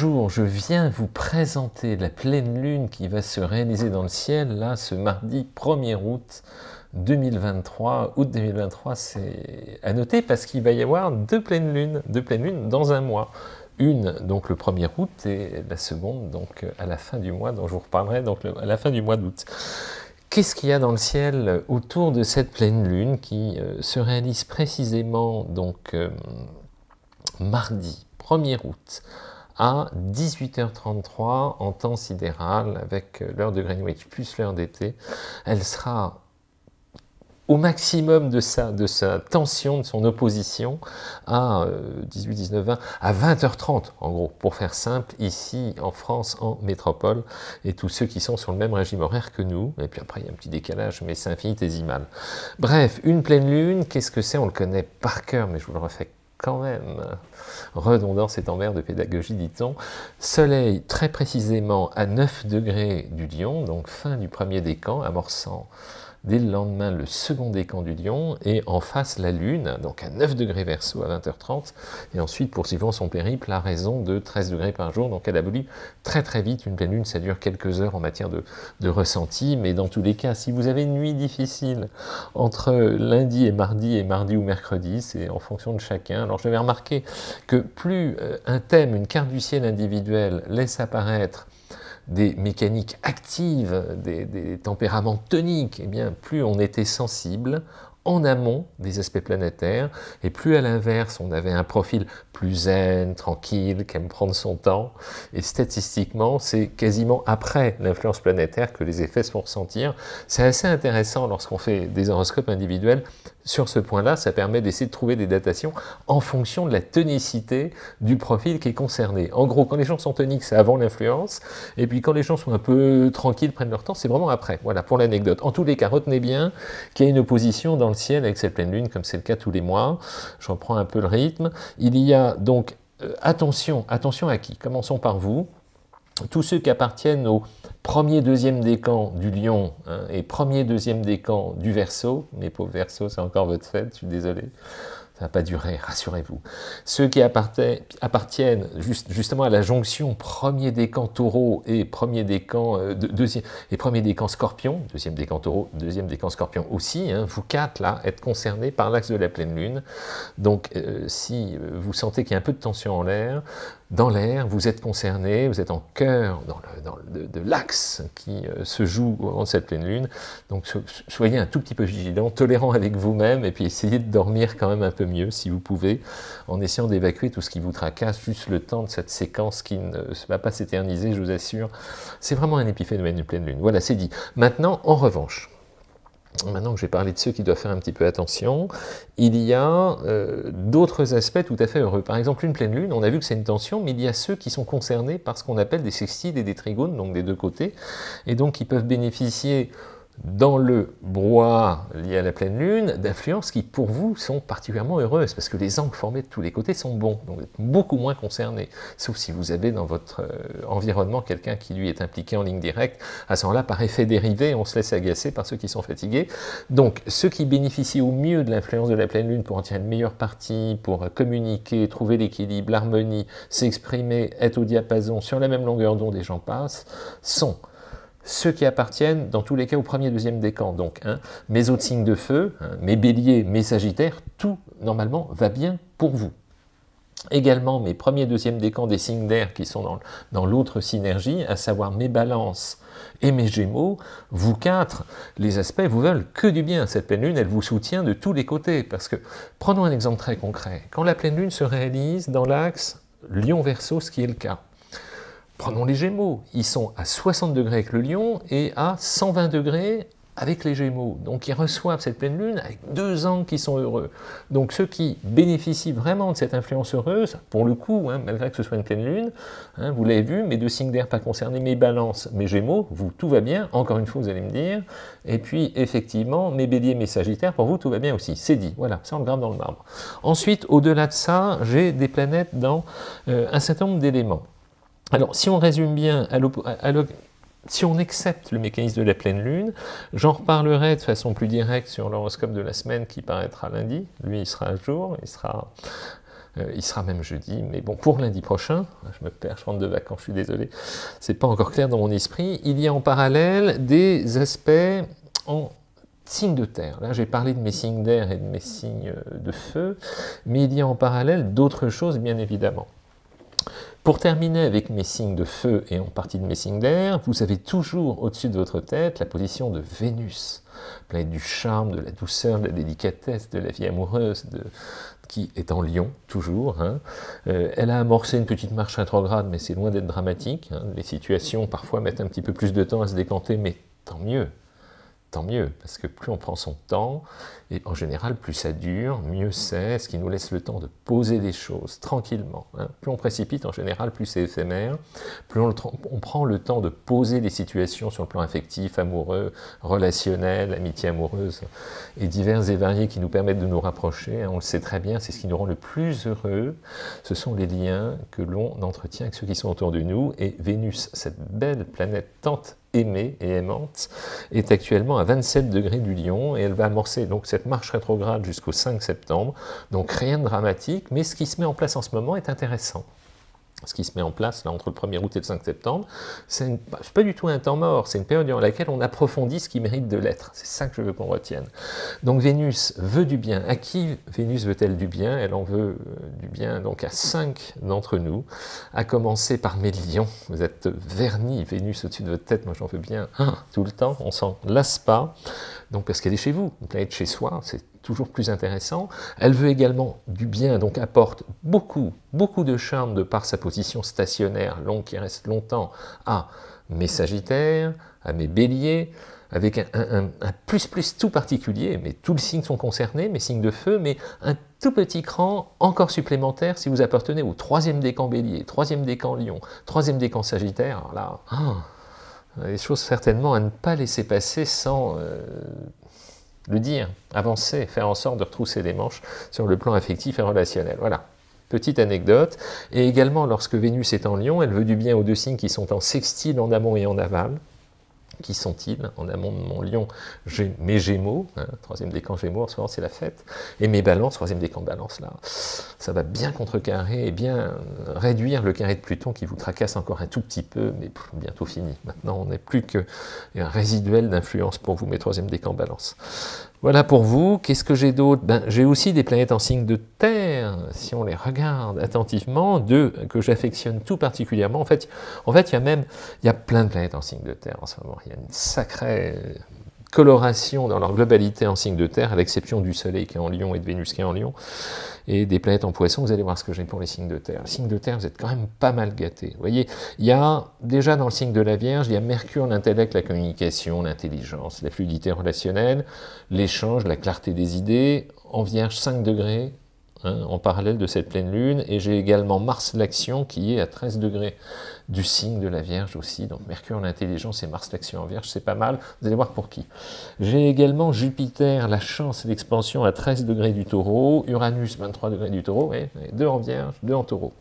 Bonjour, je viens vous présenter la pleine lune qui va se réaliser dans le ciel, là, ce mardi 1er août 2023. Août 2023, c'est à noter parce qu'il va y avoir deux pleines lunes dans un mois. Une, donc le 1er août, et la seconde, donc à la fin du mois, dont je vous reparlerai, donc à la fin du mois d'août. Qu'est-ce qu'il y a dans le ciel autour de cette pleine lune qui se réalise précisément, donc mardi 1er août, à 18h33 en temps sidéral avec l'heure de Greenwich plus l'heure d'été. Elle sera au maximum de sa tension, de son opposition à 18, 19, 20, à 20h30 en gros, pour faire simple, ici en France, en métropole, et tous ceux qui sont sur le même régime horaire que nous, et puis après il y a un petit décalage, mais c'est infinitésimal. Bref, une pleine lune, qu'est-ce que c'est? On le connaît par cœur, mais je vous le refais quand même, redondance est en mère de pédagogie, dit-on. Soleil très précisément à 9 degrés du Lion, donc fin du premier décan, amorçant dès le lendemain le second décan du Lion, et en face la Lune, donc à 9 degrés Verseau à 20h30, et ensuite poursuivant son périple à raison de 13 degrés par jour, donc elle évolue très très vite. Une pleine lune, ça dure quelques heures en matière de ressenti, mais dans tous les cas, si vous avez une nuit difficile entre lundi et mardi ou mercredi, c'est en fonction de chacun. Alors je vais remarquer que plus un thème, une carte du ciel individuelle laisse apparaître des mécaniques actives, des tempéraments toniques, et bien plus on était sensible en amont des aspects planétaires, et plus à l'inverse on avait un profil plus zen, tranquille, qui aime prendre son temps, et statistiquement c'est quasiment après l'influence planétaire que les effets se font ressentir. C'est assez intéressant lorsqu'on fait des horoscopes individuels. Sur ce point-là, ça permet d'essayer de trouver des datations en fonction de la tonicité du profil qui est concerné. En gros, quand les gens sont toniques, c'est avant l'influence, et puis quand les gens sont un peu tranquilles, prennent leur temps, c'est vraiment après. Voilà, pour l'anecdote. En tous les cas, retenez bien qu'il y a une opposition dans le ciel avec cette pleine lune, comme c'est le cas tous les mois. Je reprends un peu le rythme. Il y a donc, attention à qui? Commençons par vous. Tous ceux qui appartiennent au premier, deuxième décan du Lion, hein, et premier, deuxième décan du Verseau, mes pauvres Verseaux, c'est encore votre fête, je suis désolé, ça va pas durer, rassurez-vous. Ceux qui appartiennent justement à la jonction premier décan Taureau et premier décan Scorpion, deuxième décan Taureau, deuxième décan Scorpion aussi, hein, vous quatre là, êtes concernés par l'axe de la pleine lune. Donc si vous sentez qu'il y a un peu de tension en l'air, dans l'air, vous êtes concerné, vous êtes en cœur de l'axe qui se joue au moment de cette pleine lune. Donc soyez un tout petit peu vigilant, tolérant avec vous-même, et puis essayez de dormir quand même un peu mieux si vous pouvez, en essayant d'évacuer tout ce qui vous tracasse, juste le temps de cette séquence qui ne va pas s'éterniser, je vous assure. C'est vraiment un épiphénomène de pleine lune. Voilà, c'est dit. Maintenant, en revanche, maintenant que j'ai parlé de ceux qui doivent faire un petit peu attention, il y a d'autres aspects tout à fait heureux. Par exemple, une pleine lune, on a vu que c'est une tension, mais il y a ceux qui sont concernés par ce qu'on appelle des sextiles et des trigones, donc des deux côtés, et donc qui peuvent bénéficier dans le brouhaha lié à la pleine lune, d'influences qui pour vous sont particulièrement heureuses, parce que les angles formés de tous les côtés sont bons, donc vous êtes beaucoup moins concernés, sauf si vous avez dans votre environnement quelqu'un qui lui est impliqué en ligne directe. À ce moment-là, par effet dérivé, on se laisse agacer par ceux qui sont fatigués. Donc ceux qui bénéficient au mieux de l'influence de la pleine lune pour en tirer une meilleure partie, pour communiquer, trouver l'équilibre, l'harmonie, s'exprimer, être au diapason, sur la même longueur d'onde et j'en passe, sont ceux qui appartiennent, dans tous les cas, au premier, deuxième décan. Donc, hein, mes autres signes de feu, hein, mes béliers, mes sagittaires, tout, normalement, va bien pour vous. Également, mes premiers, deuxième décans des signes d'air qui sont dans l'autre synergie, à savoir mes balances et mes gémeaux, vous quatre, les aspects vous veulent que du bien. Cette pleine lune, elle vous soutient de tous les côtés. Parce que, prenons un exemple très concret. Quand la pleine lune se réalise dans l'axe Lion-Verseau, ce qui est le cas, prenons les Gémeaux, ils sont à 60 degrés avec le Lion et à 120 degrés avec les Gémeaux. Donc ils reçoivent cette pleine lune avec deux angles qui sont heureux. Donc ceux qui bénéficient vraiment de cette influence heureuse, pour le coup, hein, malgré que ce soit une pleine lune, hein, vous l'avez vu, mes deux signes d'air pas concernés, mes balances, mes Gémeaux, vous, tout va bien, encore une fois vous allez me dire, et puis effectivement, mes béliers, mes sagittaires, pour vous tout va bien aussi, c'est dit, voilà, ça on le grave dans le marbre. Ensuite, au-delà de ça, j'ai des planètes dans un certain nombre d'éléments. Alors, si on résume bien, si on accepte le mécanisme de la pleine lune, j'en reparlerai de façon plus directe sur l'horoscope de la semaine qui paraîtra lundi. Lui, il sera à jour, il sera il sera même jeudi, mais bon, pour lundi prochain, je me perds, je rentre de vacances, je suis désolé, c'est pas encore clair dans mon esprit, il y a en parallèle des aspects en signes de terre. Là, j'ai parlé de mes signes d'air et de mes signes de feu, mais il y a en parallèle d'autres choses, bien évidemment. Pour terminer avec mes signes de feu et en partie de mes signes d'air, vous avez toujours au-dessus de votre tête la position de Vénus, planète du charme, de la douceur, de la délicatesse, de la vie amoureuse, qui est en Lion, toujours. Hein. Elle a amorcé une petite marche rétrograde, mais c'est loin d'être dramatique. Hein. Les situations, parfois, mettent un petit peu plus de temps à se décanter, mais tant mieux. Tant mieux, parce que plus on prend son temps, et en général, plus ça dure, mieux c'est, ce qui nous laisse le temps de poser des choses tranquillement. Hein. Plus on précipite, en général, plus c'est éphémère, plus on prend le temps de poser des situations sur le plan affectif, amoureux, relationnel, amitié amoureuse, et divers et variés qui nous permettent de nous rapprocher. Hein. On le sait très bien, c'est ce qui nous rend le plus heureux, ce sont les liens que l'on entretient avec ceux qui sont autour de nous, et Vénus, cette belle planète tant aimée et aimante, est actuellement à 27 degrés du Lion, et elle va amorcer donc cette marche rétrograde jusqu'au 5 septembre, donc rien de dramatique, mais ce qui se met en place en ce moment est intéressant. Ce qui se met en place là entre le 1er août et le 5 septembre, c'est pas du tout un temps mort, c'est une période durant laquelle on approfondit ce qui mérite de l'être. C'est ça que je veux qu'on retienne. Donc Vénus veut du bien. À qui Vénus veut-elle du bien? Elle en veut du bien donc à 5 d'entre nous, à commencer par mes lions. Vous êtes vernis, Vénus au-dessus de votre tête, moi j'en veux bien tout le temps, on s'en lasse pas. Donc parce qu'elle est chez vous, une planète chez soi, c'est toujours plus intéressant. Elle veut également du bien, donc apporte beaucoup de charme de par sa position stationnaire, longue, qui reste longtemps, à mes Sagittaires, à mes Béliers, avec un plus tout particulier, mais tous les signes sont concernés, mes signes de feu, mais un tout petit cran encore supplémentaire si vous appartenez au 3e décan Bélier, 3e décan Lion, 3e décan Sagittaire. Alors là, des choses certainement à ne pas laisser passer sans le dire, avancer, faire en sorte de retrousser les manches sur le plan affectif et relationnel. Voilà, petite anecdote. Et également, lorsque Vénus est en Lion, elle veut du bien aux 2 signes qui sont en sextile en amont et en aval. Qui sont-ils? En amont de mon Lion, j'ai mes Gémeaux, hein, 3e décan Gémeaux, en ce moment c'est la fête, et mes Balances, 3e décan Balance, là, ça va bien contrecarrer et bien réduire le carré de Pluton qui vous tracasse encore un tout petit peu, mais bientôt fini. Maintenant, on n'est plus qu'un résiduel d'influence pour vous, mes 3e décan Balance. Voilà pour vous. Qu'est-ce que j'ai d'autre? J'ai aussi des planètes en signe de terre, si on les regarde attentivement, 2 que j'affectionne tout particulièrement. En fait, il y a plein de planètes en signe de terre en ce moment. Il y a une sacrée coloration dans leur globalité en signe de terre, à l'exception du Soleil qui est en Lion et de Vénus qui est en Lion, et des planètes en Poisson. Vous allez voir ce que j'ai pour les signes de terre. Les signes de terre, vous êtes quand même pas mal gâtés. Vous voyez, il y a déjà dans le signe de la Vierge, il y a Mercure, l'intellect, la communication, l'intelligence, la fluidité relationnelle, l'échange, la clarté des idées. En Vierge, 5 degrés, hein, en parallèle de cette pleine lune, et j'ai également Mars l'action qui est à 13 degrés du signe de la Vierge aussi, donc Mercure l'intelligence et Mars l'action en Vierge, c'est pas mal, vous allez voir pour qui. J'ai également Jupiter, la chance et l'expansion à 13 degrés du Taureau, Uranus 23 degrés du Taureau, et 2 en Vierge, 2 en Taureau.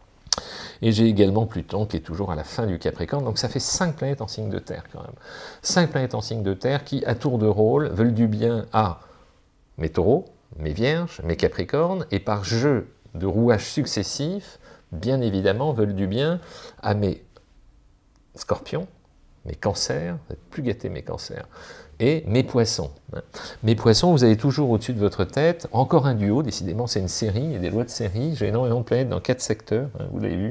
Et j'ai également Pluton qui est toujours à la fin du Capricorne, donc ça fait 5 planètes en signe de terre quand même. 5 planètes en signe de terre qui, à tour de rôle, veulent du bien à mes Taureaux, mes Vierges, mes Capricornes, et par jeu de rouages successifs, bien évidemment, veulent du bien à mes Scorpions, mes Cancers, vous êtes plus gâtés mes Cancers, et mes Poissons. Mes Poissons, vous avez toujours au-dessus de votre tête, encore un duo, décidément c'est une série, il y a des lois de série, j'ai énormément de planètes dans 4 secteurs, hein, vous l'avez vu.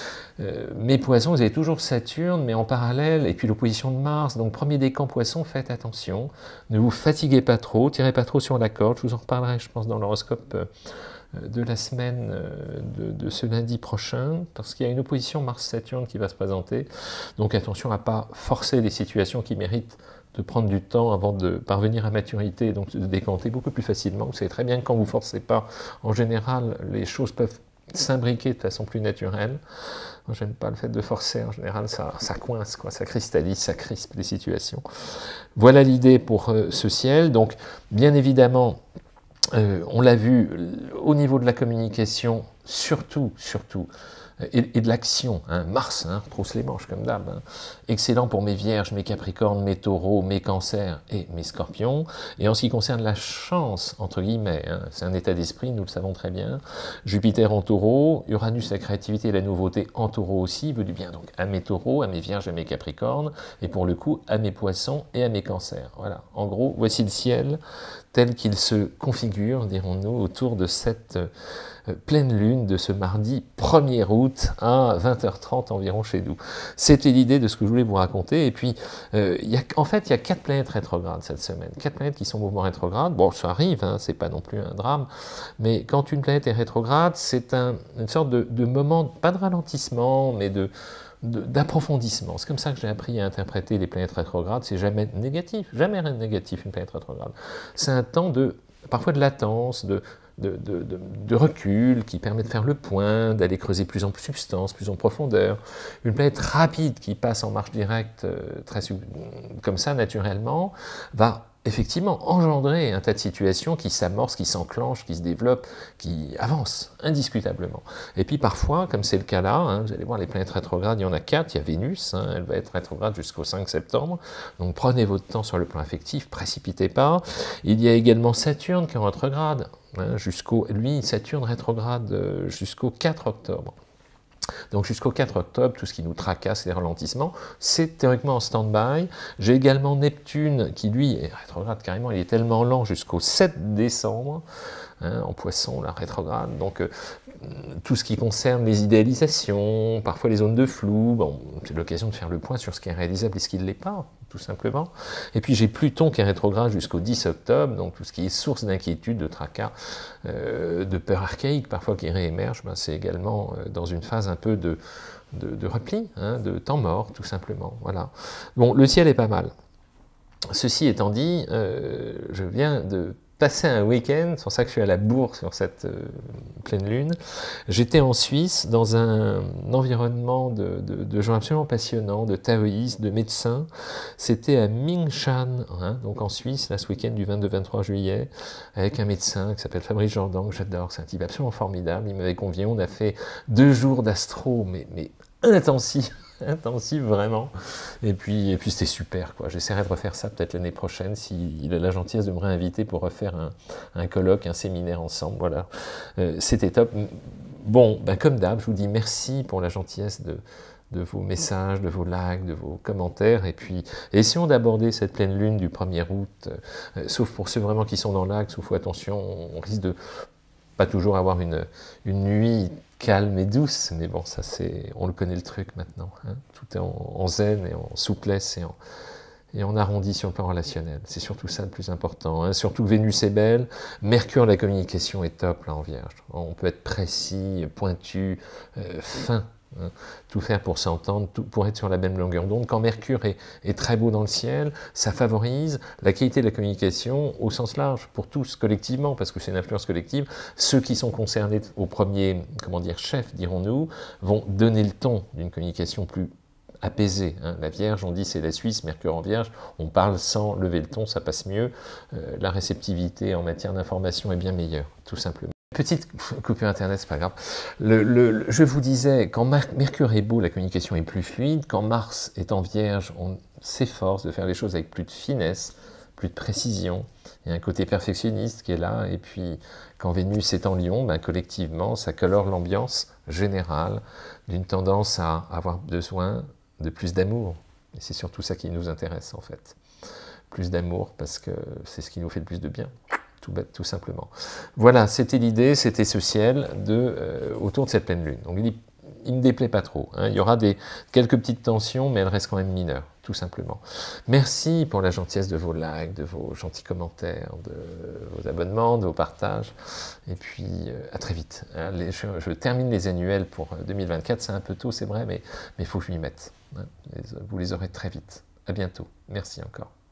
Mes Poissons, vous avez toujours Saturne, mais en parallèle, et puis l'opposition de Mars, donc 1er décan Poissons, faites attention, ne vous fatiguez pas trop, tirez pas trop sur la corde, je vous en reparlerai, je pense, dans l'horoscope de la semaine de ce lundi prochain, parce qu'il y a une opposition Mars-Saturne qui va se présenter, donc attention à ne pas forcer les situations qui méritent de prendre du temps avant de parvenir à maturité, donc de décanter beaucoup plus facilement. Vous savez très bien que quand vous ne forcez pas, en général, les choses peuvent s'imbriquer de façon plus naturelle. Moi, j'aime pas le fait de forcer, en général, ça coince, quoi, ça cristallise, ça crispe les situations. Voilà l'idée pour ce ciel, donc bien évidemment, on l'a vu, au niveau de la communication, surtout, et de l'action. Hein. Mars, hein, retrousse les manches comme d'hab. Hein. Excellent pour mes vierges, mes capricornes, mes taureaux, mes cancers et mes scorpions. Et en ce qui concerne la chance, entre guillemets, hein, c'est un état d'esprit, nous le savons très bien. Jupiter en taureau, Uranus, la créativité et la nouveauté en taureau aussi, veut du bien donc à mes taureaux, à mes vierges, à mes capricornes, et pour le coup à mes poissons et à mes cancers. Voilà, en gros, voici le ciel tel qu'il se configure, dirons-nous, autour de cette pleine lune de ce mardi 1er août à 20h30 environ chez nous. C'était l'idée de ce que je voulais vous raconter. Et puis, en fait, il y a 4 planètes rétrogrades cette semaine. 4 planètes qui sont en mouvement rétrograde. Bon, ça arrive, hein, c'est pas non plus un drame. Mais quand une planète est rétrograde, c'est une sorte de moment, pas de ralentissement, mais d'approfondissement. C'est comme ça que j'ai appris à interpréter les planètes rétrogrades. C'est jamais négatif une planète rétrograde. C'est un temps parfois de latence, de recul qui permet de faire le point, d'aller creuser plus en substance, plus en profondeur. Une planète rapide qui passe en marche directe, comme ça naturellement, va effectivement engendrer un tas de situations qui s'amorcent, qui s'enclenchent, qui se développent, qui avancent indiscutablement. Et puis parfois, comme c'est le cas là, hein, vous allez voir les planètes rétrogrades, il y en a 4, il y a Vénus, hein, elle va être rétrograde jusqu'au 5 septembre, donc prenez votre temps sur le plan affectif, précipitez pas. Il y a également Saturne qui est en rétrograde, hein, Saturne rétrograde jusqu'au 4 octobre. Donc jusqu'au 4 octobre, tout ce qui nous tracasse, les ralentissements, c'est théoriquement en stand-by. J'ai également Neptune qui, lui, est rétrograde carrément, il est tellement lent jusqu'au 7 décembre, hein, en poisson, la rétrograde. Donc tout ce qui concerne les idéalisations, parfois les zones de flou, bon, c'est l'occasion de faire le point sur ce qui est réalisable et ce qui ne l'est pas, tout simplement. Et puis j'ai Pluton qui est rétrograde jusqu'au 10 octobre, donc tout ce qui est source d'inquiétude, de tracas, de peur archaïque, parfois qui réémerge, ben, c'est également dans une phase un peu de repli, hein, de temps mort, tout simplement. Voilà. Bon, le ciel est pas mal. Ceci étant dit, je viens de passer un week-end, c'est pour ça que je suis à la bourre sur cette pleine lune. J'étais en Suisse dans un environnement de gens absolument passionnants, de taoïstes, de médecins. C'était à Mingshan, hein, donc en Suisse, là ce week-end du 22-23 juillet, avec un médecin qui s'appelle Fabrice Jordan, que j'adore, c'est un type absolument formidable. Il m'avait convié, on a fait 2 jours d'astro, mais intensif vraiment, et puis c'était super, quoi. J'essaierai de refaire ça peut-être l'année prochaine, s'il a la gentillesse de me réinviter pour refaire un colloque, un séminaire ensemble, voilà. C'était top. Bon, ben comme d'hab, je vous dis merci pour la gentillesse de vos messages, de vos likes, de vos commentaires, et puis essayons d'aborder cette pleine lune du 1er août, sauf pour ceux vraiment qui sont dans l'axe, où il faut attention, on risque de pas toujours avoir une nuit calme et douce, mais bon, ça on le connaît le truc maintenant, hein. Tout est en zen et en souplesse et en arrondi sur le plan relationnel. C'est surtout ça le plus important, hein. Surtout que Vénus est belle, Mercure, la communication est top là en Vierge. On peut être précis, pointu, fin, hein. Tout faire pour s'entendre, pour être sur la même longueur d'onde. Quand Mercure est très beau dans le ciel, ça favorise la qualité de la communication au sens large, pour tous, collectivement, parce que c'est une influence collective. Ceux qui sont concernés au premier, chef, dirons-nous, vont donner le ton d'une communication plus apaisée, hein. La Vierge, on dit c'est la Suisse, Mercure en Vierge, on parle sans lever le ton, ça passe mieux. La réceptivité en matière d'information est bien meilleure, tout simplement. Petite coupure internet, c'est pas grave. Je vous disais, quand Mercure est beau, la communication est plus fluide. Quand Mars est en Vierge, on s'efforce de faire les choses avec plus de finesse, plus de précision. Il y a un côté perfectionniste qui est là. Et puis, quand Vénus est en Lion, ben, collectivement, ça colore l'ambiance générale d'une tendance à avoir besoin de plus d'amour. Et c'est surtout ça qui nous intéresse, en fait. Plus d'amour, parce que c'est ce qui nous fait le plus de bien. Tout simplement. Voilà, c'était l'idée, c'était ce ciel autour de cette pleine lune. Donc il ne me déplaît pas trop, hein. Il y aura quelques petites tensions, mais elles restent quand même mineures, tout simplement. Merci pour la gentillesse de vos likes, de vos gentils commentaires, de vos abonnements, de vos partages. Et puis, à très vite. Je termine les annuels pour 2024, c'est un peu tôt, c'est vrai, mais il faut que je m'y mette, hein. Vous les aurez très vite. À bientôt. Merci encore.